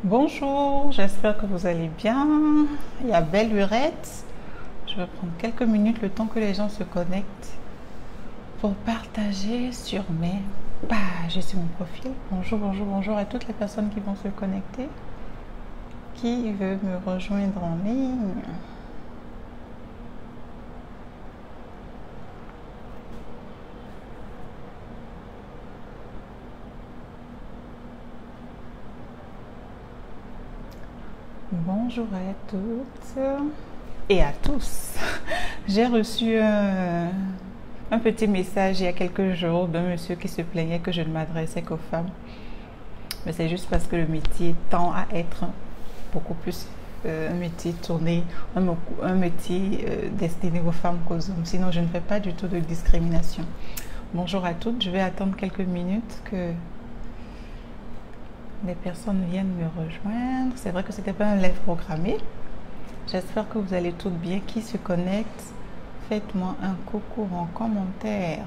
Bonjour, j'espère que vous allez bien. Il y a belle lurette. Je vais prendre quelques minutes, le temps que les gens se connectent, pour partager sur mes pages et sur mon profil. Bonjour, bonjour, bonjour à toutes les personnes qui vont se connecter. Qui veut me rejoindre en ligne? Bonjour à toutes et à tous. J'ai reçu un petit message il y a quelques jours d'un monsieur qui se plaignait que je ne m'adressais qu'aux femmes. Mais c'est juste parce que le métier tend à être beaucoup plus un métier tourné, un métier destiné aux femmes qu'aux hommes. Sinon, je ne fais pas du tout de discrimination. Bonjour à toutes. Je vais attendre quelques minutes que les personnes viennent me rejoindre. C'est vrai que ce n'était pas un live programmé. J'espère que vous allez toutes bien. Qui se connecte, faites-moi un coucou en commentaire.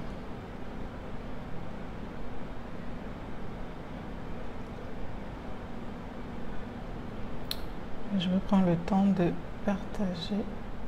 Je vais prendre le temps de partager.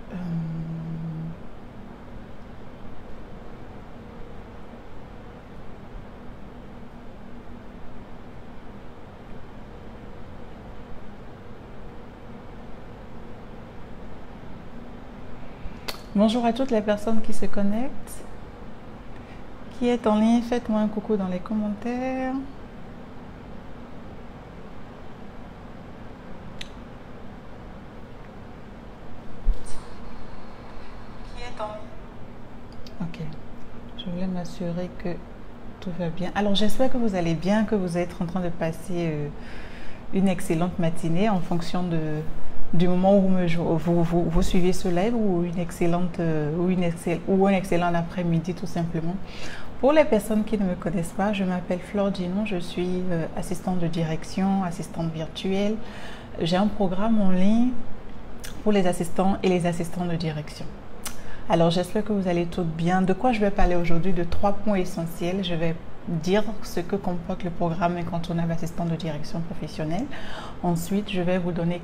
Bonjour à toutes les personnes qui se connectent. Qui est en ligne, faites-moi un coucou dans les commentaires. Qui est en ligne? Ok. Je voulais m'assurer que tout va bien. Alors j'espère que vous allez bien, que vous êtes en train de passer une excellente matinée en fonction du moment où vous suivez ce live, ou un excellent après-midi tout simplement. Pour les personnes qui ne me connaissent pas, je m'appelle Flore Dinon, je suis assistante de direction, assistante virtuelle. J'ai un programme en ligne pour les assistants et les assistantes de direction. Alors j'espère que vous allez toutes bien. De quoi je vais parler aujourd'hui? De 3 points essentiels. Je vais dire ce que comporte le programme incontournable assistant de direction professionnelle. Ensuite, je vais vous donner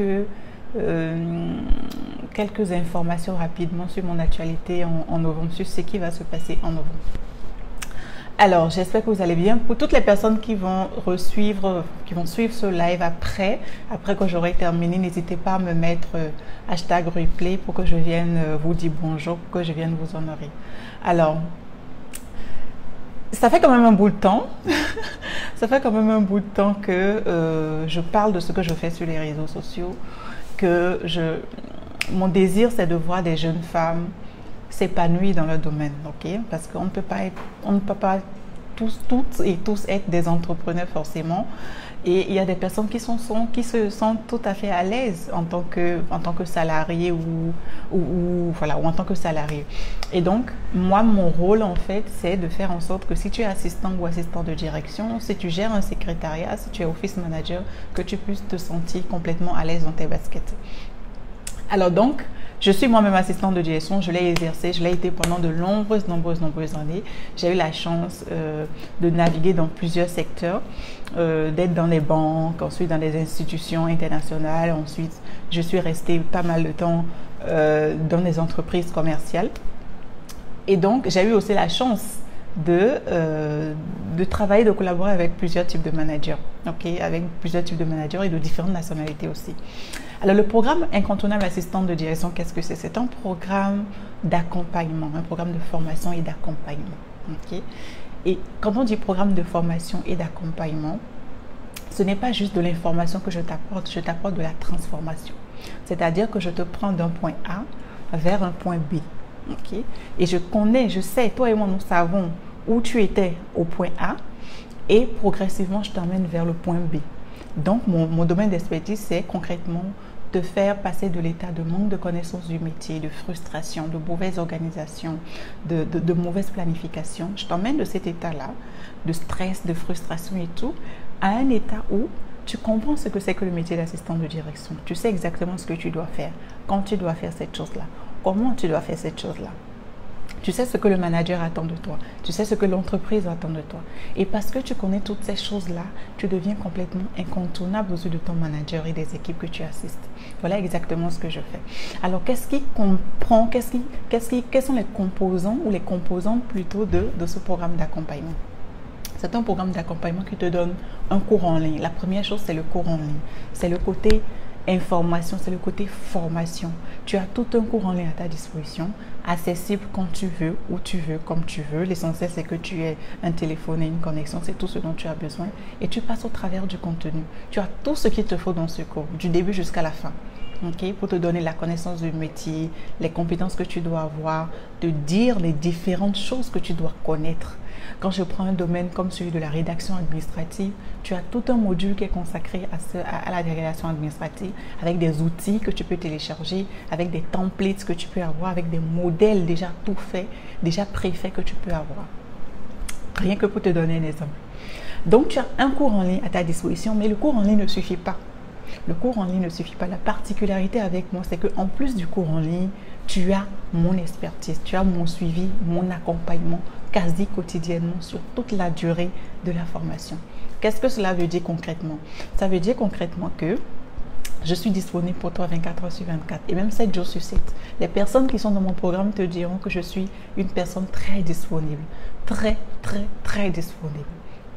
quelques informations rapidement sur mon actualité en novembre, sur ce qui va se passer en novembre. Alors, j'espère que vous allez bien. Pour toutes les personnes qui vont suivre ce live après que j'aurai terminé, n'hésitez pas à me mettre hashtag replay pour que je vienne vous dire bonjour, pour que je vienne vous honorer. Alors, ça fait quand même un bout de temps. Ça fait quand même un bout de temps que je parle de ce que je fais sur les réseaux sociaux, mon désir, c'est de voir des jeunes femmes s'épanouir dans leur domaine, ok? Parce qu'on ne peut pas toutes et tous être des entrepreneurs forcément. Et il y a des personnes qui se sentent tout à fait à l'aise en tant que salarié ou en tant que salarié. Et donc, moi, mon rôle, en fait, c'est de faire en sorte que si tu es assistant ou assistant de direction, si tu gères un secrétariat, si tu es office manager, que tu puisses te sentir complètement à l'aise dans tes baskets. Alors donc, je suis moi-même assistante de direction, je l'ai exercé, je l'ai été pendant de nombreuses années. J'ai eu la chance de naviguer dans plusieurs secteurs, d'être dans les banques, ensuite dans les institutions internationales, ensuite je suis restée pas mal de temps dans les entreprises commerciales. Et donc, j'ai eu aussi la chance de travailler, de collaborer avec plusieurs types de managers, avec plusieurs types de managers et de différentes nationalités aussi. Alors, le programme incontournable assistante de direction, qu'est-ce que c'est? C'est un programme d'accompagnement, un programme de formation et d'accompagnement. Et quand on dit programme de formation et d'accompagnement, ce n'est pas juste de l'information que je t'apporte de la transformation. C'est-à-dire que je te prends d'un point A vers un point B. Et je sais, toi et moi, nous savons où tu étais au point A et progressivement, je t'emmène vers le point B. Donc, mon domaine d'expertise, c'est concrètement te faire passer de l'état de manque de connaissance du métier, de frustration, de mauvaise organisation, de mauvaise planification. Je t'emmène de cet état-là, de stress, de frustration et tout, à un état où tu comprends ce que c'est que le métier d'assistant de direction. Tu sais exactement ce que tu dois faire, quand tu dois faire cette chose-là, comment tu dois faire cette chose-là. Tu sais ce que le manager attend de toi. Tu sais ce que l'entreprise attend de toi. Et parce que tu connais toutes ces choses-là, tu deviens complètement incontournable aux yeux de ton manager et des équipes que tu assistes. Voilà exactement ce que je fais. Alors, qu'est-ce qui comprend, quels sont les composants ou les composantes plutôt de ce programme d'accompagnement? C'est un programme d'accompagnement qui te donne un cours en ligne. La première chose, c'est le cours en ligne. C'est le côté information, c'est le côté formation. Tu as tout un cours en ligne à ta disposition, accessible quand tu veux, où tu veux, comme tu veux. L'essentiel, c'est que tu aies un téléphone et une connexion. C'est tout ce dont tu as besoin. Et tu passes au travers du contenu. Tu as tout ce qu'il te faut dans ce cours, du début jusqu'à la fin. Okay, pour te donner la connaissance du métier, les compétences que tu dois avoir, te dire les différentes choses que tu dois connaître. Quand je prends un domaine comme celui de la rédaction administrative, tu as tout un module qui est consacré à la rédaction administrative, avec des outils que tu peux télécharger, avec des templates que tu peux avoir, avec des modèles déjà tout faits, déjà préfaits que tu peux avoir. Rien que pour te donner un exemple. Donc, tu as un cours en ligne à ta disposition, mais le cours en ligne ne suffit pas. Le cours en ligne ne suffit pas. La particularité avec moi, c'est qu'en plus du cours en ligne, tu as mon expertise, tu as mon suivi, mon accompagnement quasi quotidiennement sur toute la durée de la formation. Qu'est-ce que cela veut dire concrètement? Ça veut dire concrètement que je suis disponible pour toi 24 heures sur 24 et même 7 jours sur 7. Les personnes qui sont dans mon programme te diront que je suis une personne très disponible. Très, très, très disponible.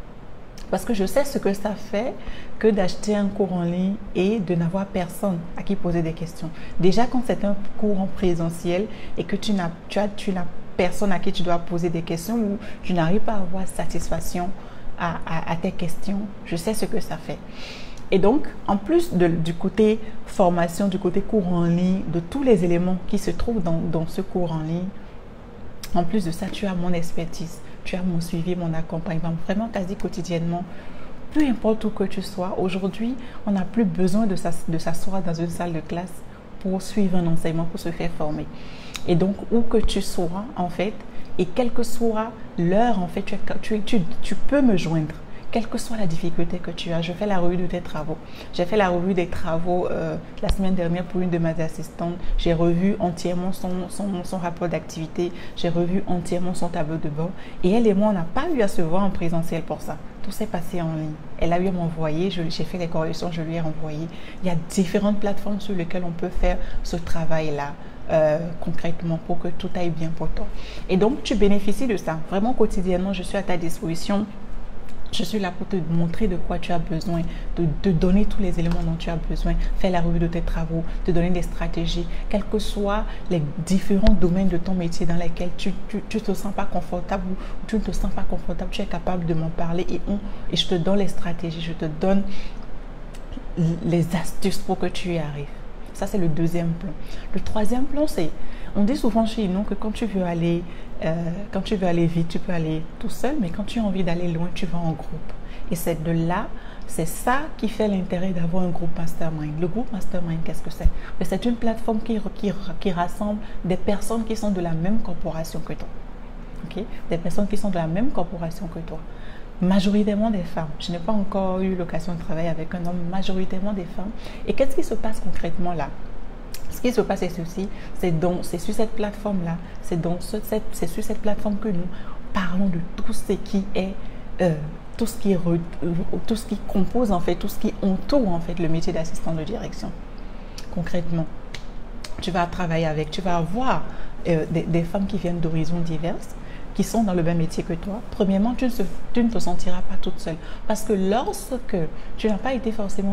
Parce que je sais ce que ça fait que d'acheter un cours en ligne et de n'avoir personne à qui poser des questions. Déjà, quand c'est un cours en présentiel et que tu n'as personne à qui tu dois poser des questions ou tu n'arrives pas à avoir satisfaction à tes questions, je sais ce que ça fait. Et donc, en plus du côté formation, du côté cours en ligne, de tous les éléments qui se trouvent dans ce cours en ligne, en plus de ça, tu as mon expertise. Tu as mon suivi, mon accompagnement, vraiment quasi quotidiennement. Peu importe où que tu sois, aujourd'hui, on n'a plus besoin de s'asseoir dans une salle de classe pour suivre un enseignement, pour se faire former. Et donc, où que tu sois, en fait, et quelle que soit l'heure, en fait, tu peux me joindre. Quelle que soit la difficulté que tu as, je fais la revue de tes travaux. J'ai fait la revue des travaux la semaine dernière pour une de mes assistantes. J'ai revu entièrement son rapport d'activité. J'ai revu entièrement son tableau de bord. Et elle et moi, on n'a pas eu à se voir en présentiel pour ça. Tout s'est passé en ligne. Elle a eu à m'envoyer, j'ai fait les corrections, je lui ai renvoyé. Il y a différentes plateformes sur lesquelles on peut faire ce travail-là. Concrètement pour que tout aille bien pour toi. Et donc, tu bénéficies de ça. Vraiment, quotidiennement, je suis à ta disposition. Je suis là pour te montrer de quoi tu as besoin, de te donner tous les éléments dont tu as besoin, faire la revue de tes travaux, te donner des stratégies, quels que soient les différents domaines de ton métier dans lesquels tu te sens pas confortable ou tu ne te sens pas confortable, tu es capable de m'en parler et je te donne les stratégies, je te donne les astuces pour que tu y arrives. Ça, c'est le deuxième plan. Le troisième plan, c'est, on dit souvent chez nous que quand tu veux aller vite, tu peux aller tout seul, mais quand tu as envie d'aller loin, tu vas en groupe. Et c'est de là, c'est ça qui fait l'intérêt d'avoir un groupe mastermind. Le groupe mastermind, qu'est-ce que c'est? C'est une plateforme qui rassemble des personnes qui sont de la même corporation que toi. Okay? Des personnes qui sont de la même corporation que toi. Majoritairement des femmes. Je n'ai pas encore eu l'occasion de travailler avec un homme, majoritairement des femmes. Et qu'est-ce qui se passe concrètement là? Ce qui se passe est ceci, c'est sur cette plateforme-là, c'est sur cette plateforme que nous parlons de tout ce qui est, tout ce qui compose en fait, tout ce qui entoure en fait le métier d'assistant de direction. Concrètement, tu vas travailler avec, tu vas avoir des femmes qui viennent d'horizons diverses, qui sont dans le même métier que toi. Premièrement, tu ne te sentiras pas toute seule. Parce que lorsque tu n'as pas été forcément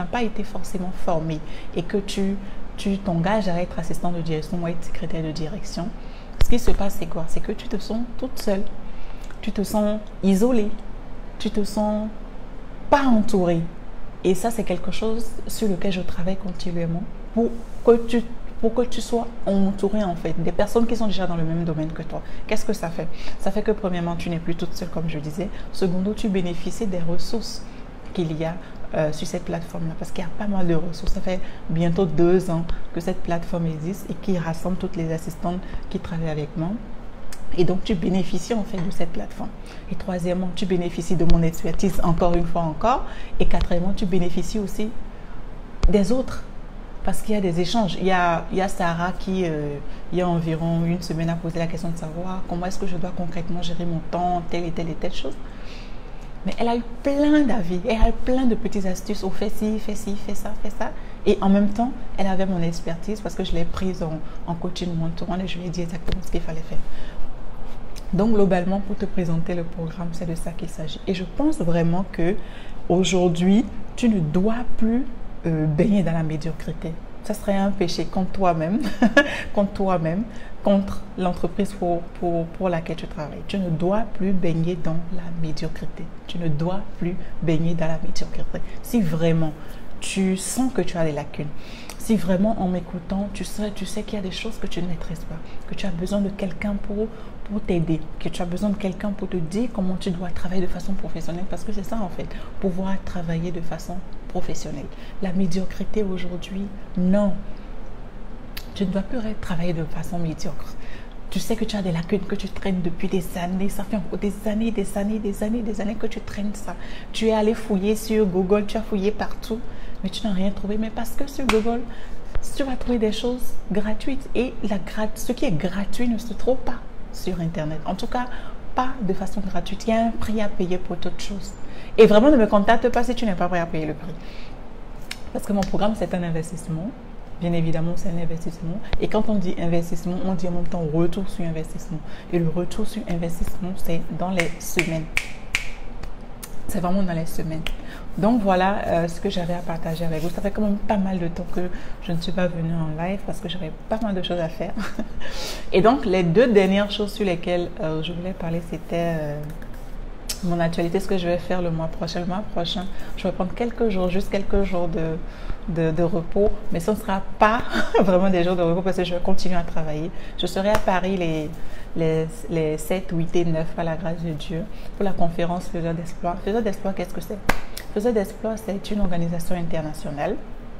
formé et que tu t'engages à être assistant de direction ou à être secrétaire de direction, ce qui se passe, c'est quoi? C'est que tu te sens toute seule. Tu te sens isolée. Tu te sens pas entourée. Et ça, c'est quelque chose sur lequel je travaille continuellement pour que tu sois entouré en fait des personnes qui sont déjà dans le même domaine que toi. Qu'est-ce que ça fait? Ça fait que premièrement, tu n'es plus toute seule comme je disais. Secondo, tu bénéficies des ressources qu'il y a sur cette plateforme-là parce qu'il y a pas mal de ressources. Ça fait bientôt 2 ans que cette plateforme existe et qui rassemble toutes les assistantes qui travaillent avec moi. Et donc, tu bénéficies en fait de cette plateforme. Et troisièmement, tu bénéficies de mon expertise encore une fois encore. Et quatrièmement, tu bénéficies aussi des autres. Parce qu'il y a des échanges. Il y a Sarah qui, il y a environ une semaine, a posé la question de savoir comment est-ce que je dois concrètement gérer mon temps, telle et telle chose. Mais elle a eu plein d'avis, elle a eu plein de petites astuces. Fais ci, fais ci, fais ça, fais ça. Et en même temps, elle avait mon expertise parce que je l'ai prise en coaching one-to-one et je lui ai dit exactement ce qu'il fallait faire. Donc, globalement, pour te présenter le programme, c'est de ça qu'il s'agit. Et je pense vraiment que aujourd'hui, tu ne dois plus baigner dans la médiocrité. Ça serait un péché contre toi-même, contre l'entreprise pour laquelle tu travailles. Tu ne dois plus baigner dans la médiocrité. Tu ne dois plus baigner dans la médiocrité. Si vraiment tu sens que tu as des lacunes, si vraiment en m'écoutant, tu sais qu'il y a des choses que tu ne maîtrises pas, que tu as besoin de quelqu'un pour t'aider, que tu as besoin de quelqu'un pour te dire comment tu dois travailler de façon professionnelle, parce que c'est ça en fait, pouvoir travailler de façon professionnelle. La médiocrité aujourd'hui, non. Tu ne dois plus travailler de façon médiocre. Tu sais que tu as des lacunes que tu traînes depuis des années. Ça fait encore des années que tu traînes ça. Tu es allé fouiller sur Google, tu as fouillé partout, mais tu n'as rien trouvé. Mais parce que sur Google, tu vas trouver des choses gratuites. Et ce qui est gratuit ne se trouve pas sur Internet. En tout cas, pas de façon gratuite. Il y a un prix à payer pour toute chose. Et vraiment, ne me contacte pas si tu n'es pas prêt à payer le prix. Parce que mon programme, c'est un investissement. Bien évidemment, c'est un investissement. Et quand on dit investissement, on dit en même temps retour sur investissement. Et le retour sur investissement, c'est dans les semaines. C'est vraiment dans les semaines. Donc, voilà ce que j'avais à partager avec vous. Ça fait quand même pas mal de temps que je ne suis pas venue en live parce que j'avais pas mal de choses à faire. Et donc, les deux dernières choses sur lesquelles je voulais parler, c'était mon actualité, ce que je vais faire le mois prochain. Le mois prochain, je vais prendre quelques jours, juste quelques jours de repos, mais ce ne sera pas vraiment des jours de repos parce que je vais continuer à travailler. Je serai à Paris les 7, 8 et 9 à la grâce de Dieu pour la conférence Faiseurs d'Espoir. Faiseurs d'Espoir, qu'est-ce que c'est? Faiseurs d'Espoir, c'est une organisation internationale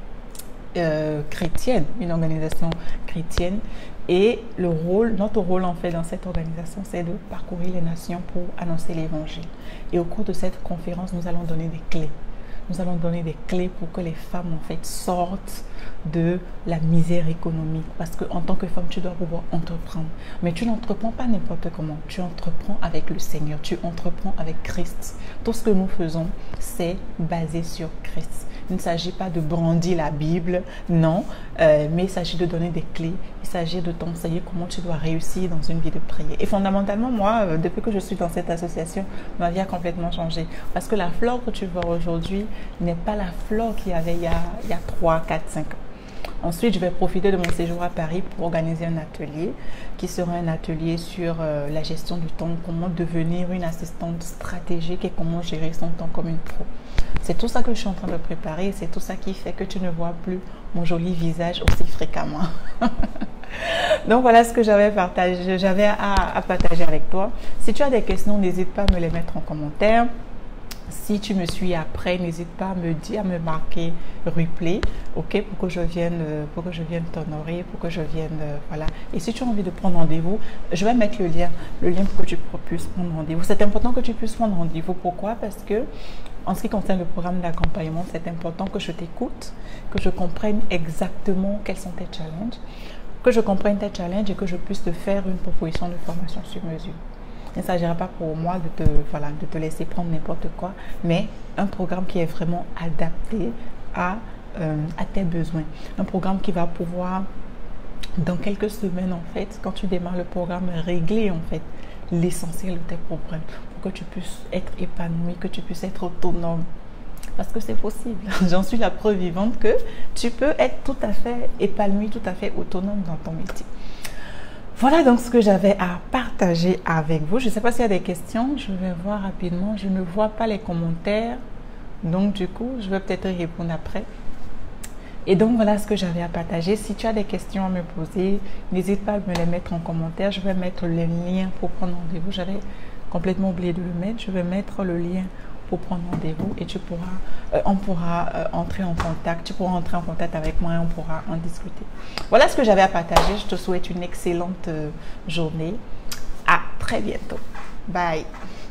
chrétienne, une organisation chrétienne. Et notre rôle en fait dans cette organisation, c'est de parcourir les nations pour annoncer l'évangile. Et au cours de cette conférence, nous allons donner des clés. Nous allons donner des clés pour que les femmes en fait sortent de la misère économique. Parce qu'en tant que femme, tu dois pouvoir entreprendre. Mais tu n'entreprends pas n'importe comment. Tu entreprends avec le Seigneur. Tu entreprends avec Christ. Tout ce que nous faisons, c'est basé sur Christ. Il ne s'agit pas de brandir la Bible, non, mais il s'agit de donner des clés. Il s'agit de t'enseigner comment tu dois réussir dans une vie de prière. Et fondamentalement, moi, depuis que je suis dans cette association, ma vie a complètement changé. Parce que la flore que tu vois aujourd'hui n'est pas la flore qu'il y avait il y a 3, 4, 5 ans. Ensuite, je vais profiter de mon séjour à Paris pour organiser un atelier qui sera un atelier sur la gestion du temps, comment devenir une assistante stratégique et comment gérer son temps comme une pro. C'est tout ça que je suis en train de préparer et c'est tout ça qui fait que tu ne vois plus mon joli visage aussi fréquemment. Donc voilà ce que j'avais à partager avec toi. Si tu as des questions, n'hésite pas à me les mettre en commentaire. Si tu me suis après, n'hésite pas à me dire, à me marquer replay, ok, pour que je vienne t'honorer, pour que je vienne, voilà. Et si tu as envie de prendre rendez-vous, je vais mettre le lien pour que tu puisses prendre rendez-vous. C'est important que tu puisses prendre rendez-vous. Pourquoi? Parce que en ce qui concerne le programme d'accompagnement, c'est important que je t'écoute, que je comprenne exactement quels sont tes challenges, et que je puisse te faire une proposition de formation sur mesure. Il ne s'agira pas pour moi de te laisser prendre n'importe quoi, mais un programme qui est vraiment adapté à tes besoins. Un programme qui va pouvoir, dans quelques semaines en fait, quand tu démarres le programme, régler en fait l'essentiel de tes problèmes pour que tu puisses être épanoui, que tu puisses être autonome. Parce que c'est possible. J'en suis la preuve vivante que tu peux être tout à fait épanoui, tout à fait autonome dans ton métier. Voilà donc ce que j'avais à partager avec vous. Je ne sais pas s'il y a des questions. Je vais voir rapidement. Je ne vois pas les commentaires. Donc du coup, je vais peut-être y répondre après. Et donc voilà ce que j'avais à partager. Si tu as des questions à me poser, n'hésite pas à me les mettre en commentaire. Je vais mettre le lien pour prendre rendez-vous. J'avais complètement oublié de le mettre. Je vais mettre le lien pour prendre rendez-vous et on pourra entrer en contact. Tu pourras entrer en contact avec moi et on pourra en discuter. Voilà ce que j'avais à partager. Je te souhaite une excellente journée. À très bientôt. Bye.